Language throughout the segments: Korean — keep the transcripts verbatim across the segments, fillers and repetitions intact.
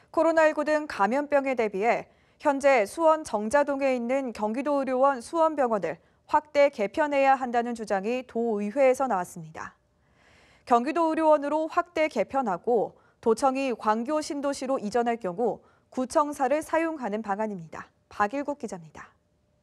코로나십구 등 감염병에 대비해 현재 수원 정자동에 있는 경기도의료원 수원병원을 확대 개편해야 한다는 주장이 도의회에서 나왔습니다. 경기도의료원으로 확대 개편하고 도청이 광교 신도시로 이전할 경우 구청사를 사용하는 방안입니다. 박일국 기자입니다.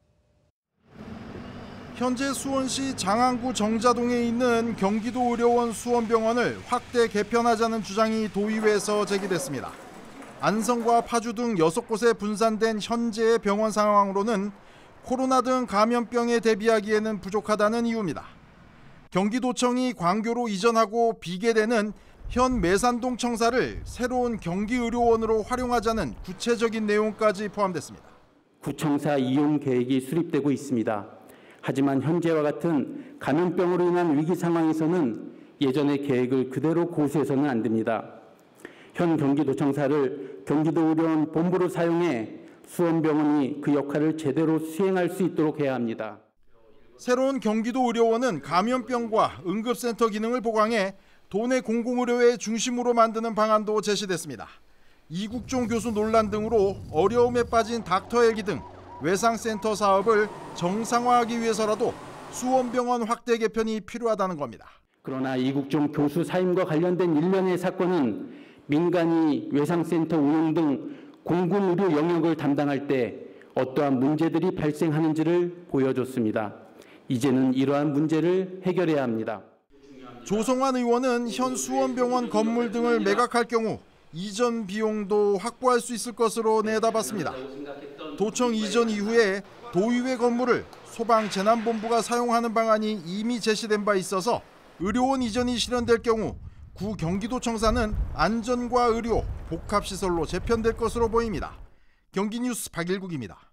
현재 수원시 장안구 정자동에 있는 경기도의료원 수원병원을 확대 개편하자는 주장이 도의회에서 제기됐습니다. 안성과 파주 등 여섯 곳에 분산된 현재의 병원 상황으로는 코로나 등 감염병에 대비하기에는 부족하다는 이유입니다. 경기도청이 광교로 이전하고 비계되는 현 매산동 청사를 새로운 경기의료원으로 활용하자는 구체적인 내용까지 포함됐습니다. 구청사 이용 계획이 수립되고 있습니다. 하지만 현재와 같은 감염병으로 인한 위기 상황에서는 예전의 계획을 그대로 고수해서는 안 됩니다. 현 경기도청사를 경기도의료원 본부로 사용해 수원병원이 그 역할을 제대로 수행할 수 있도록 해야 합니다. 새로운 경기도의료원은 감염병과 응급센터 기능을 보강해 도내 공공의료의 중심으로 만드는 방안도 제시됐습니다. 이국종 교수 논란 등으로 어려움에 빠진 닥터헬기 등 외상센터 사업을 정상화하기 위해서라도 수원병원 확대 개편이 필요하다는 겁니다. 그러나 이국종 교수 사임과 관련된 일련의 사건은 민간이 외상센터 운영 등 공공의료 영역을 담당할 때 어떠한 문제들이 발생하는지를 보여줬습니다. 이제는 이러한 문제를 해결해야 합니다. 조성환 의원은 현 수원병원 건물 등을 매각할 경우 이전 비용도 확보할 수 있을 것으로 내다봤습니다. 도청 이전 이후에 도의회 건물을 소방재난본부가 사용하는 방안이 이미 제시된 바 있어서 의료원 이전이 실현될 경우 구 경기도청사는 안전과 의료, 복합시설로 재편될 것으로 보입니다. 경기뉴스 박일국입니다.